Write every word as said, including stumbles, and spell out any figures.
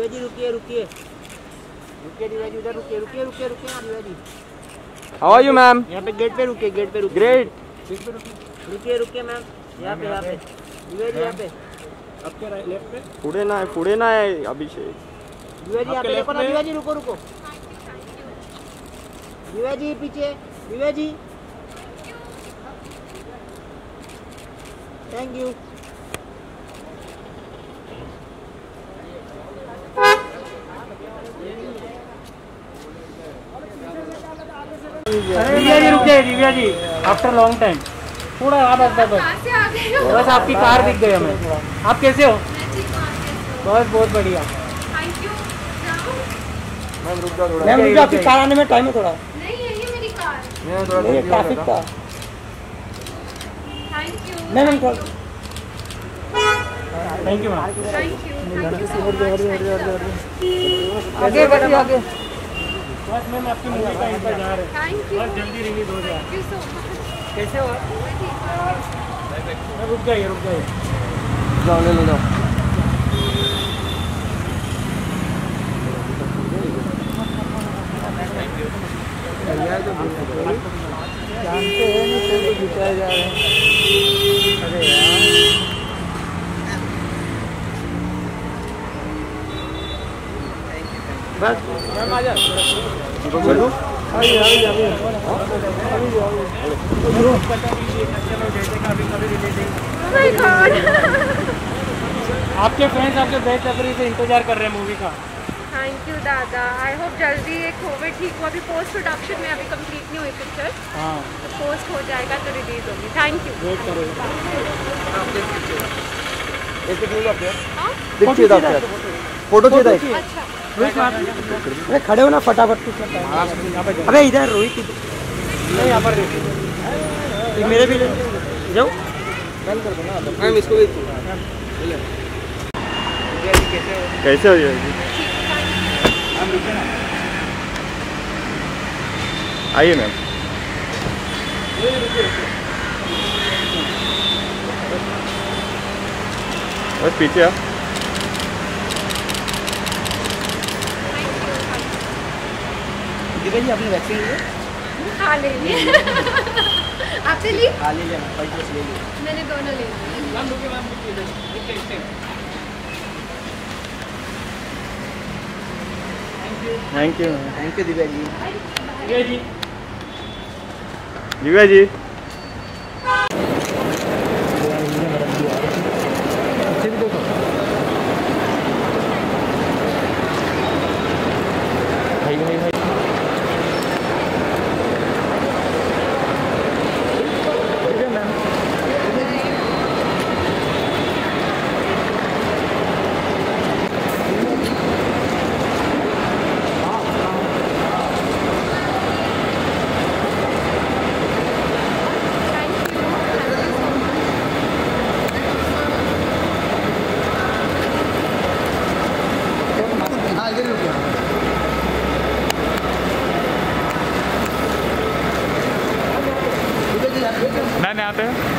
दिव्या जी रुकिए रुकिए रुकिए दिव्या जी उधर रुकिए रुकिए रुकिए रुकिए ना Divya ji. How are you ma'am? यहाँ पे गेट पे रुकिए गेट पे रुकिए। ग्रेट। गेट पे रुकिए रुकिए रुकिए मैम यहाँ पे यहाँ पे दिव्या जी यहाँ पे आपके लेफ्ट पे पुढे ना पुढे ना है अभिषेक। दिव्या जी यहाँ पे देखो ना दिव्या जी रुको रुको दिव्या जी पीछे दिव्या जी थैंक यू। दिव्या जी रुक जाइए Divya ji after long time थोड़ा आप बस बस आपकी कार दिख गई हमें। आप कैसे हो? बस बहुत बढ़िया। मैम रुक जाओ थोड़ा। मैम मुझे आपकी कार आने में टाइम है थोड़ा। नहीं यही मेरी कार। मैं थोड़ा ट्रैफिक का। Thank you ma'am ma'am thank you ma'am. Thank you आगे बढ़िए आगे। बस मैम आपकी मूवी का इंतजार है। थैंक यू बहुत जल्दी रिलीज हो जाए। Thank you so much. कैसे हो? रुक जाइए रुक जाइए। जाओ ले लो जाओ। जानते हैं नहीं तो बिताए जा रहे हैं। अरे यार बस मैम आ जा बोलो। आइए आइए आइए Oh my God. आपके फ्रेंड्स आपके बेसब्री से इंतजार कर रहे हैं मूवी का। थैंक यू दादा। आई होप जल्दी ये कोविड ठीक हो। अभी पोस्ट प्रोडक्शन में अभी कंप्लीट नहीं हुई पिक्चर। हाँ तो पोस्ट हो जाएगा तो रिलीज होगी। Thank you. वेट करेगा। हाँ देखिए दादा फोटो चाहिए था। अच्छा अरे खड़े हो ना फटाफट कुछ अबे इधर रोहित नहीं यहाँ पर देखिए मेरे भी ले जाओ मैम इसको भी कैसे हो जाएगी? आइए मैम। बस पीछे आप। दिव्या जी आपने वैक्सीन ली? हाँ ले ली। आपने ली? हाँ ले लिया फर्स्ट डोज ले लिया। मैंने दोनों ले ली। Thank you thank you Divya ji. ये जी दिव्या जी। भाई भाई भाई मैम यहाँ पे